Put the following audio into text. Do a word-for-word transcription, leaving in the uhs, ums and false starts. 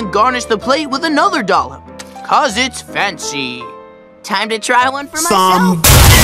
Then garnish the plate with another dollop, cause it's fancy. Time to try one for myself. Some